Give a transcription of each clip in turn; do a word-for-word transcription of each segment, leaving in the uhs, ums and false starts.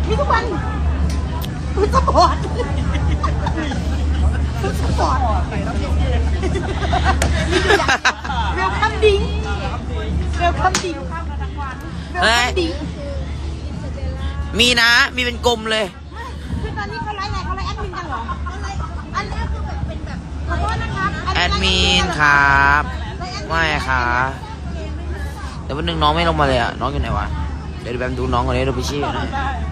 มีทุกวันคือสปอร์ตสปอร์ตเวลคัมดิ้งเวลคัมดิ้งเฮ้ยมีนะมีเป็นกลมเลยคือตอนนี้เขาไลฟ์อะไรเขาไลฟ์แอดมินกันเหรออันนี้คือแบบเป็นแบบขอโทษนะคะแอดมินครับไม่ค่ะแต่วันหนึ่งน้องไม่ลงมาเลยอ่ะน้องอยู่ไหนวะเดี๋ยวแบมดูน้องก่อนเลยดูพี่ชี้นะ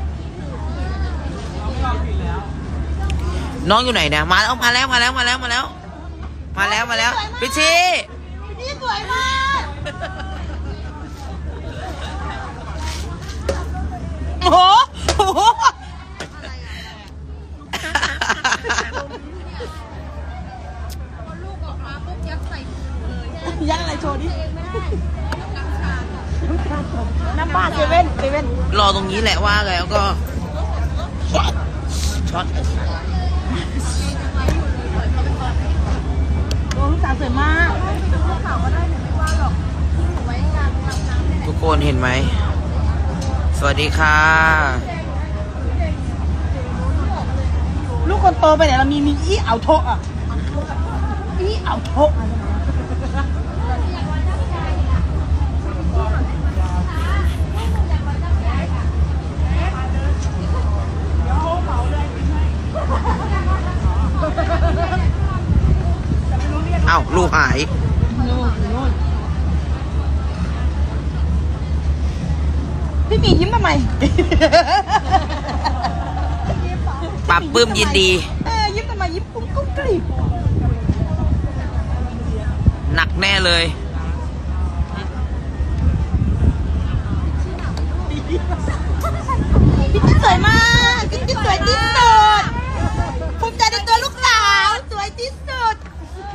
น้องอยู่ไหนเนี่ยมาแล้วมาแล้วมาแล้วมาแล้วมาแล้วมาแล้วมาแล้วพี่ชี้พี่สวยมากโอ้โหโอ้โหลูกออกมาปุ๊บยัดใส่เลยยัดอะไรโชว์ดิน้ำปลาเซเว่นเซเว่นรอตรงนี้แหละว่าแล้วก็ช็อตโอ้ลูกสาวสวยมากทุกคนเห็นไหมสวัสดีค่ะลูกคนโตไปไหนเรามีมีอี้เอาโทะอ่ะอี้เอาโทะเอ้าลูกหายพี่มียิ้มทำไมปับปื้มยินดีเออยิ้มทำไมยิ้มกุ้งกุ้งกรีบหนักแน่เลยพี่จิ๊บสวยมากพี่จิ๊บสวยที่สุดภูมิใจในตัวลูกสาวสวยที่สุด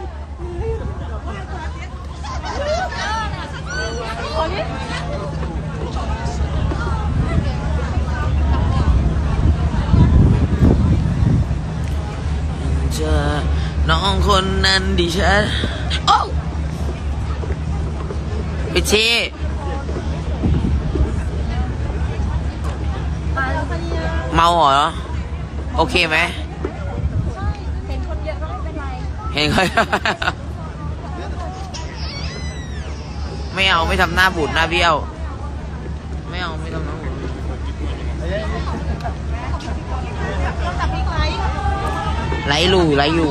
เจอน้องคนนั้นดิฉันโอ้พี่ชีเมาเหรอโอเคไหมเห็นคนเยอะก็ไม่เป็นไรเห็นคนไม่เอาไม่ทำหน้าบูดหน้าเบี้ยวไม่เอาไม่ทำหน้าบูดไล่ลู่ไล่อยู่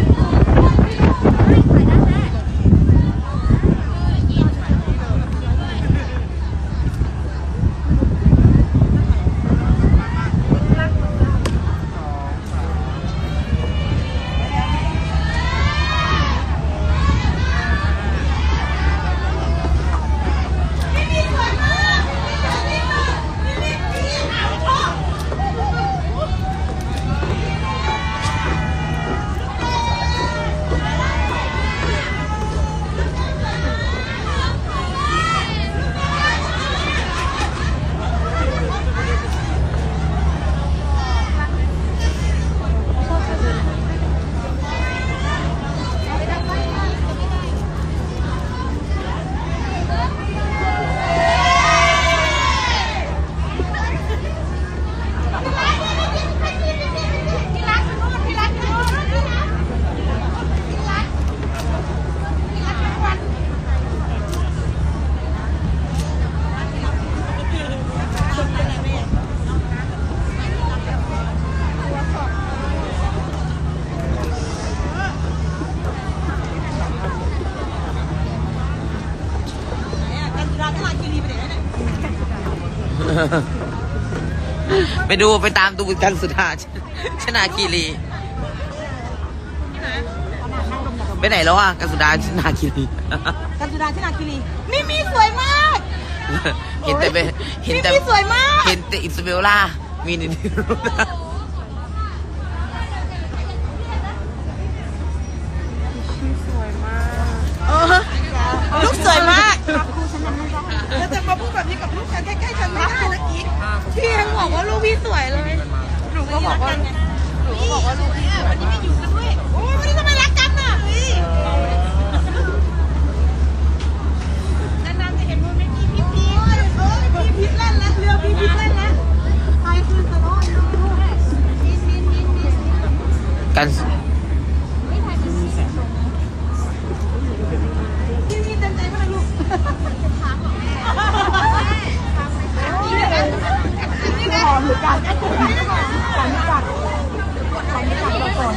ไปดูไปตามดูกันสุดท้ายชนาคีรีไปไหนแล้วอ่ะกันสุดาชนาคีรีกันสุดาชนาคีรีมิมี่สวยมากเห็นแต่เป็นเห็นแต่สวยมากเห็นแต่อิสเบลล่ามีนิดนึงสวยมากลูกสวยมากจะมาพูดแบบนี้กับลูกฉันใกล้ๆฉันไม่ได้นะกิ๊กพี่ยังบอกว่าลูกพี่สวยเลยหนูก็บอกว่าหนูก็บอกว่าลูกพี่วันนี้ไม่อยู่กันด้วยโอ้ยวันนี้ทำไมรักกันน่ะนานๆจะเห็นโมเมนต์พี่พีพีพีพีเล่นแล้วเรือพีพีเล่นแล้วใครคือกันพี่มีเต็มใจมากลูกหอมหรือกัดหอมหรือกัดหอมหรือกัดเราก่อน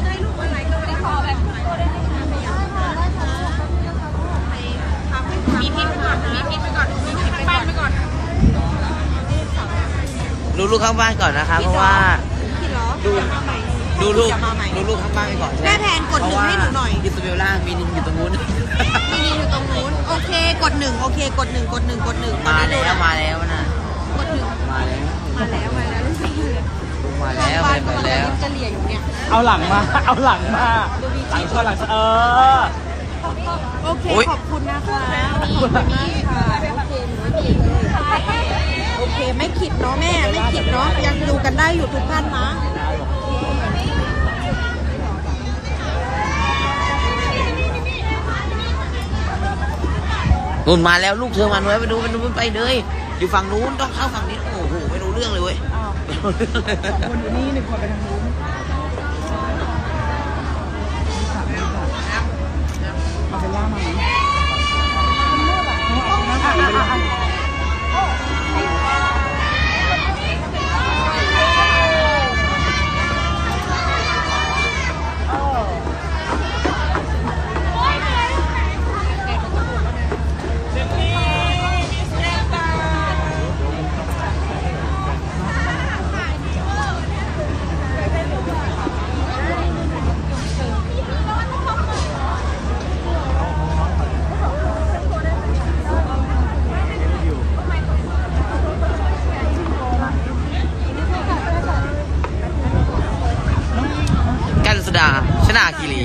มีพิษไปก่อนมีพิษไปก่อนมีพิษไปบ้านไปก่อนดูลูกข้างบ้านก่อนนะคะเพราะว่าดูดูลูกดูลูกข้างบ้านไปก่อนแม่แพนกดหนึ่งให้หนูหน่อยอิสเบลล่ามีนินอยู่ตรงนู้นมีนินอยู่ตรงนู้นโอเคกดหนึ่งโอเคกดหนึ่งกดหนึ่งกดหนึ่งมาแล้วมาแล้วนะกดหนึ่งมาแล้วมาแล้วมาแล้วมาแล้วไปไปแล้วจะเหลี่ยอยู่เนี่ยเอาหลังมา เอาหลังมาหลังชนหลังชนเออโอเคขอบคุณนะคะขอบคุณมากค่ะโอเคหนูไม่ผิดเลยโอเคไม่ขิดเนาะแม่ไม่ขิดเนาะยังดูกันได้อยู่ทุกท่านนะนู่นมาแล้วลูกเธอมาไว้ไปดูไปดูไปเลยอยู่ฝั่งนู้นต้องเข้าฝั่งนี้โอ้โหไม่รู้เรื่องเลยเว้ยสองคนอยู่นี่หนึ่งคนไปทางนู้นเอาเบลล่ามาไหมกันสุดาชนาคีรี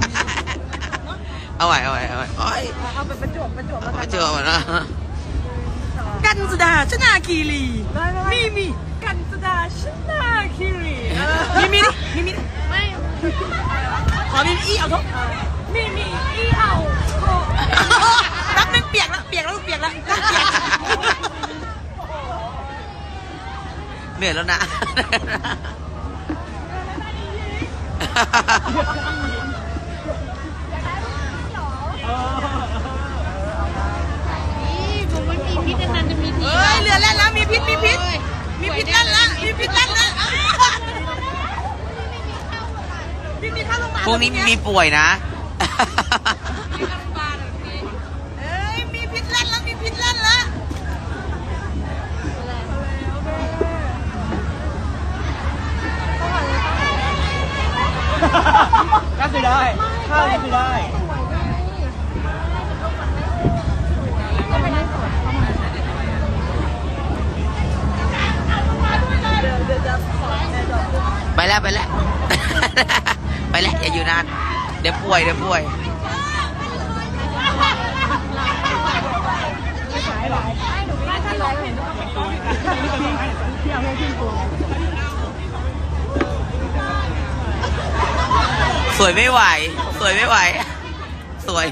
เอาไว้เอาไว้เอาไว้โอ้ยเอาไปประจวบประจวบแล้วเจอมานะกันสุดาชนาคีรีมีมีกันสุดาชนาคีรีมีมีดิมีมีดิไม่ขอมีอีเอาทุกมีมีอีเอาน้ำนึงเปียกแล้วเปียกแล้วเปียกแล้วเปียกเหนื่อยแล้วนะเอ้ยเรือแล่นแล้วมีพิษมีพิษมีพิษแล่นแล้วมีพิษแล่นแล้วพี่มีเข้าโรงพยาบาลพวกนี้มีป่วยนะเอ้ยมีพิษแล่นแล้วมีพิษแล่นแล้วก็คือได้ข้าวก็คือได้ไปแล้วไปแล้ว ไปแล้วอย่าอยู่นานเดี๋ยวป่วยเดี๋ยวป่วยสวยไม่ไหวสวยไม่ไหวสวย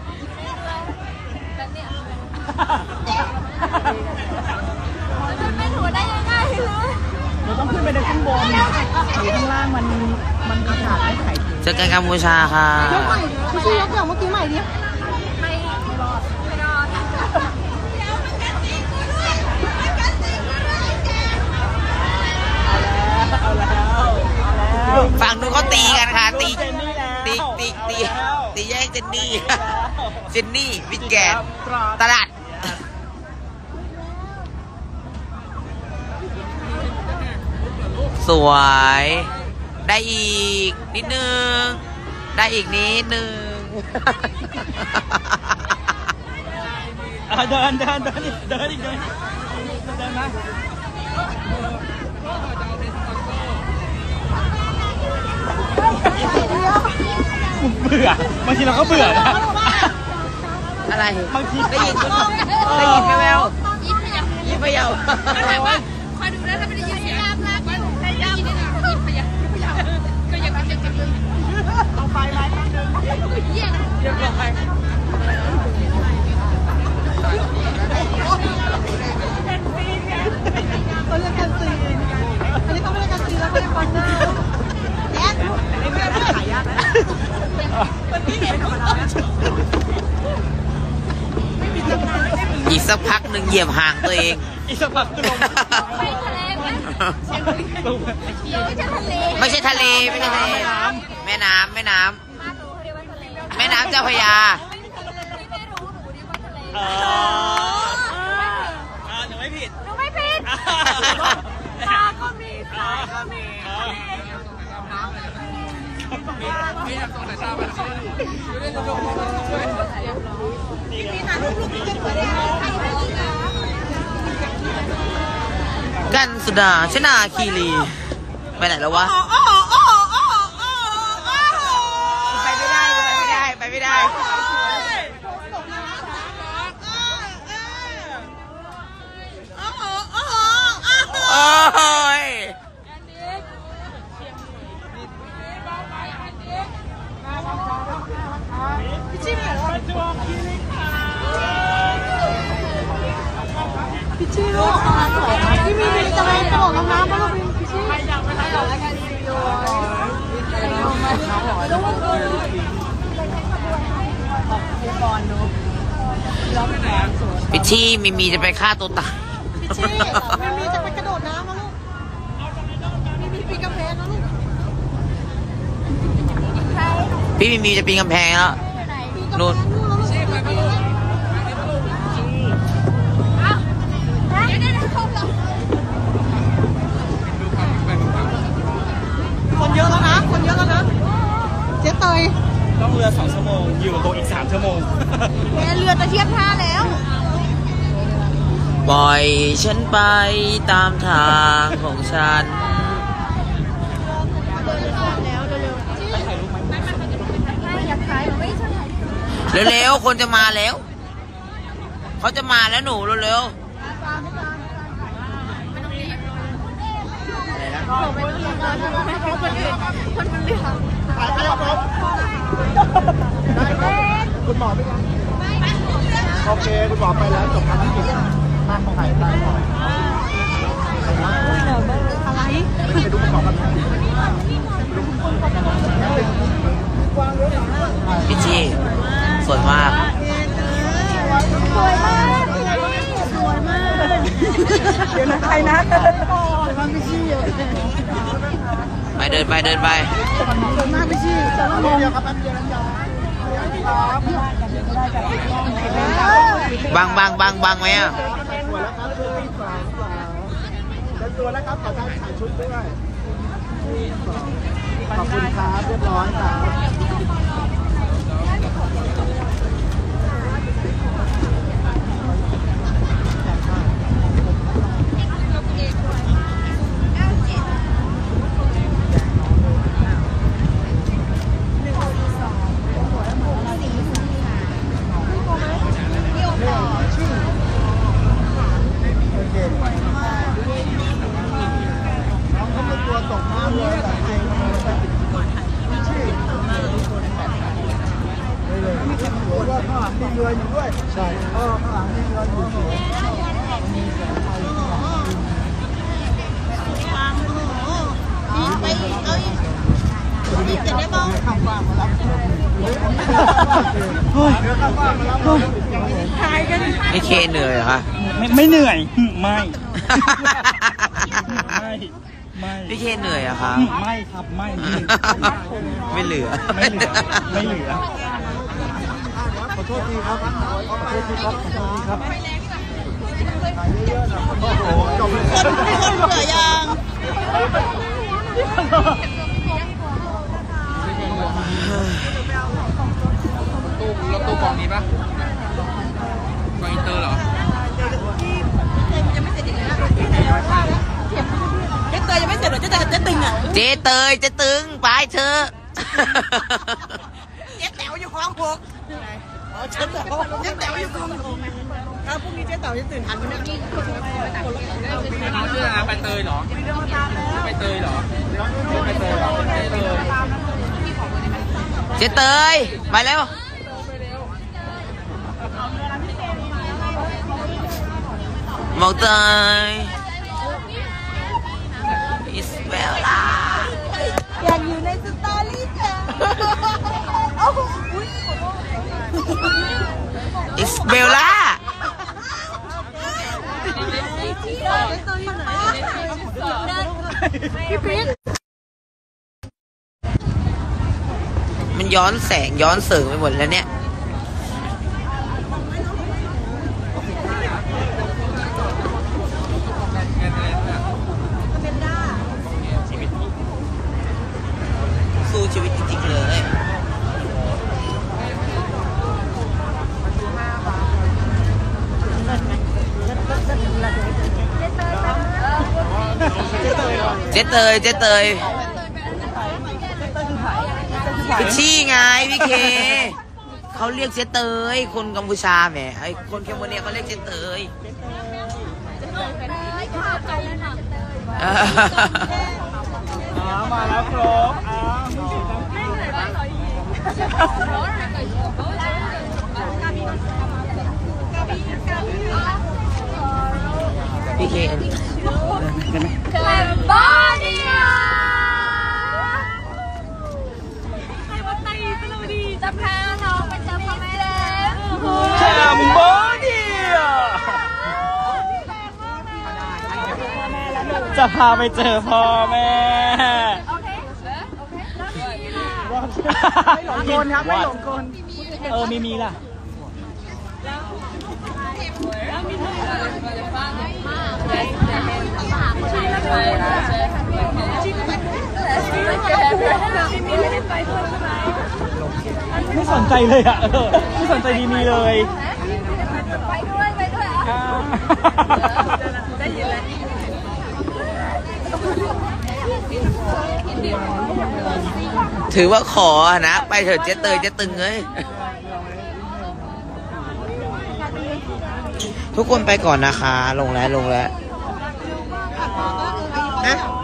เราต้องขึ้นไปในข้างบนอยู่ข้างล่างมันมันอากาศไม่ถ่ายเทเจอกันกัมพูชาค่ะยกใหม่พี่ชี้ยกอย่างเมื่อกี้ใหม่ดิฝั่งนู้นเขาตีกันค่ะตีตีตีตีตีแย่งเจนนี่เจนนี่วิกแกนตลาดสวยได้อีกนิดนึงได้อีกนิดนึงเดินเดินเดินเดินอีกเดินเดินนะเบื่อบางทีเราก็เบื่อนะอะไรบางทีได้ยินได้ยินไปแล้วยิ้มไปยาวคอยดูนะถ้าไม่ได้ยินเสียงลากมันได้ยินนะยิ้มพยักยิ้มพยักก็ยังเป็นยังเป็นเอาไปไล่เยี่ยงเดี๋ยวไปเขาเรียกกันซีนอันนี้เขาไม่เรียกกันซีนแล้วเขาเรียกกันซีนแอนอีกสักพักหนึ่งเหยียบห่างตัวเองอีกสักพักลงไปทะเลไหมไม่ใช่ทะเลไม่ใช่ทะเลไม่ใช่ทะเลแม่น้ำแม่น้ำมาหนูเขาเรียกว่าทะเลแม่น้ำเจ้าพระยาไม่รู้หนูเรียกว่าทะเลเออหนูไม่ผิดหนูไม่ผิดตาก็มีสายก็มีกันสุดาชนาคีรีไปไหนแล้ววะไปไม่ได้ไปไม่ได้ไปไม่ได้โอ้ยพี่ชี่ลูกพี่มีมีจะไปตลกน้ำๆป่ะลูกพี่ชี่ไม่อยากไปไหนหรอกแล้วกันรีวิวพิชชี่มีมีจะไปฆ่าตัวตายพี่ชี่มีมีจะไปกระโดดน้ำนะลูกมีมีปีกกระเพงนะลูกพี่มีมีจะปีนกำแพงแล้วนู่นคนเยอะแล้วนะคนเยอะแล้วนะเจ๊เตยต้องเรือสองชั่วโมงอยู่ตัวอีกสามชั่วโมงแม่เรือจะเทียบท่าแล้วปล่อยฉันไปตามทางของฉัน เร็วๆคนจะมาแล้วเขาจะมาแล้วหนูเร็วๆคุณหมอไปยังโอเคคุณหมอไปแล้วจบภารกิจมาของหายไปอะไรไปดูคุณหมอกันพิชชี่สวยมากสวยมากสวยมากเดี๋ยวนะใครนะฟังพี่ชี่อยู่ไปเดินไปเดินไปสวยมากพี่ชี่จะลงเดียวครับแป๊บเดียวน้ำยาบังบังบังบังไหมอ่ะตัวแล้วครับชุดที่สามสามตัวแล้วครับขอท่านถ่ายชุดด้วยขอบคุณครับเรียบร้อยครับใช่เออข้างหลังนี่เราอยู่สวยไปอีกเอาอีกนี่จะได้มองข้างบ้านมารับเฮ้ยข้างบ้านมารับถ่ายกันไอเคเหนื่อยเหรอคะไม่ไม่เหนื่อยไม่ไม่ไม่พี่เคเหนื่อยเหรอะคะไม่ครับไม่ไม่เหลือไม่เหลือไม่เหลือขอโทษทีครับขอโทษทีครับขอโทษทีครับโอ้โหจบเลยคนคนเหลือยังตู้รถตู้กองนี้ปะกองอินเตอร์เหรอยังไม่เสร็จอีกเลยนะเจ๊เตยยังไม่เสร็จหรอเจ๊เตยเจ๊ตึงอ่ะเจ๊เตยเจะตึงไปเธอเจ๊แต๋วอยู่คลองหกอ๋อเจ๊แต๋วเจ๊แต๋วอยู่คลองหกครับพรุ่งนี้เจ๊แต๋วจะตื่นทันไหมเนี่ยน้องชื่ออะไรใบเตยเหรอใบเตยเหรอใบเตยเหรอใบเตยเจ๊เตยไปแล้วมองเตยอิสเบลล่าอยากอยู่ในสตอรี่จ้ะโอ้โหพี่ปิ๊กมันย้อนแสงย้อนเสริงไปหมดแล้วเนี่ยสู้ชีวิตจริงๆเลยเจ๊เตยเจ๊เตยพิชชี่ไงพี่เคเขาเรียกเจ๊เตยคนกัมพูชาแหมไอ้คนแคมโบเนียเขาเรียกเจ๊เตยมาแล้วครบอ้าวพี่เคอันนี้แคมโบเนียใครว่าไต้ก็รู้ดีจะพาน้องไปเจอพ่อแม่แล้วแคมโบเนียจะพาไปเจอพ่อแม่โอเคโอเคไม่หลงกลครับไม่หลงกลเออมีมีล่ะไม่สนใจเลยอ่ะเออไม่สนใจดีมีเลยไปด้วยไปด้วยอ่ะได้ยินแล้วถือว่าขอนะไปเถอะเจ๊เตยเจ๊ตึงเลยทุกคนไปก่อนนะคะลงแล้วลงแล้วอะ